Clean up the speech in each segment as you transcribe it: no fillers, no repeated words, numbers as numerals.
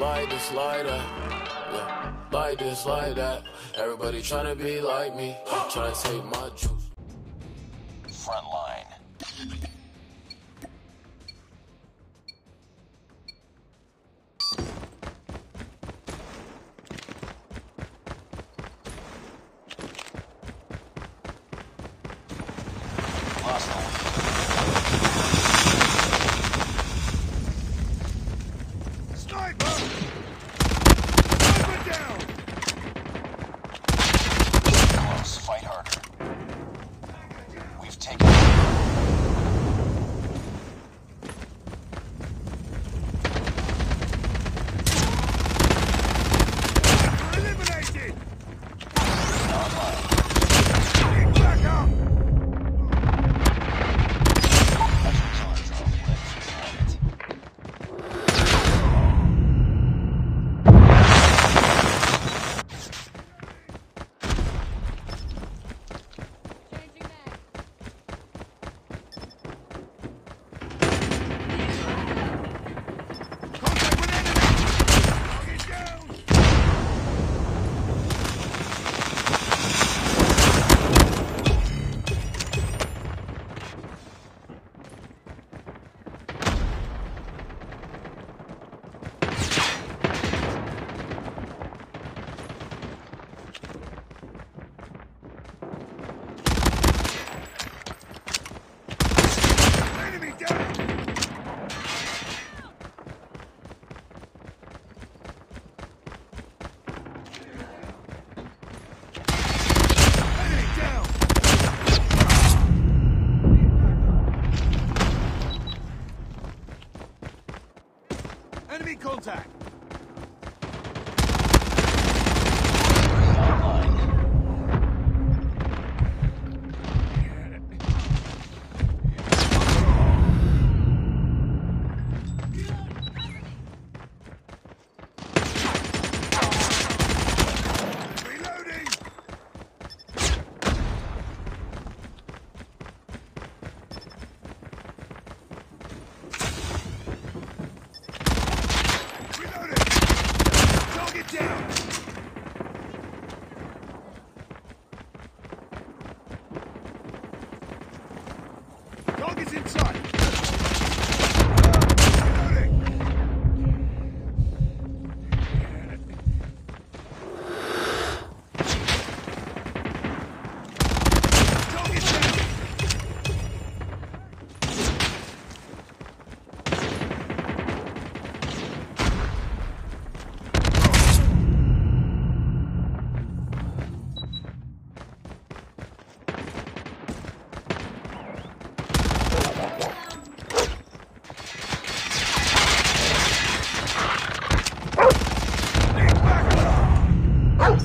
like this, like that. Yeah, like this, like that. Everybody tryna be like me, tryna take my juice. Frontline. Lost the lead. Sniper! Sniper down! Close. Fight harder. We've taken it. Eliminated! Online. Get back up! Hunter killer drone ready for deployment. Contact with enemy! Target down! Enemy down! Enemy down! Enemy contact! Online. Reloading! Reloading! Target down! Target's in sight! Reloading! Target down! Get back up!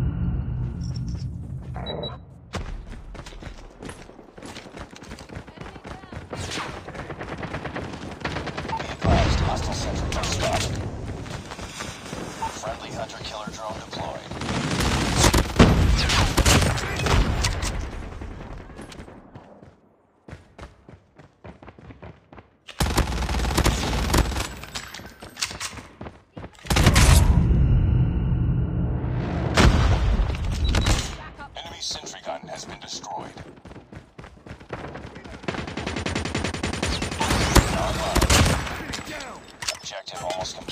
Be advised, hostile sentry gun spotted. Friendly hunter killer drone deployed. Enemy sentry gun has been destroyed. Online. Enemy down! Objective almost complete.